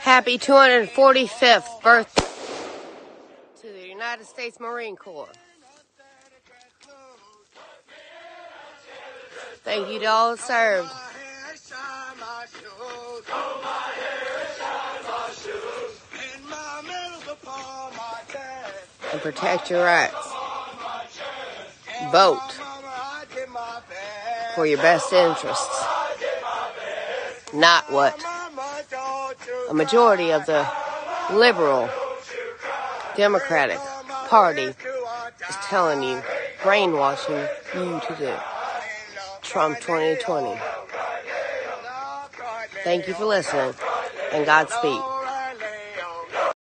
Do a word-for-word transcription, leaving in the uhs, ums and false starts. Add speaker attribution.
Speaker 1: Happy two hundred forty-fifth birthday to the United States Marine Corps. Thank you to all that served. And protect your rights. Vote for your best interests. Not what a majority of the liberal Democratic Party is telling you, brainwashing you to do. Trump twenty twenty. Thank you for listening, and Godspeed.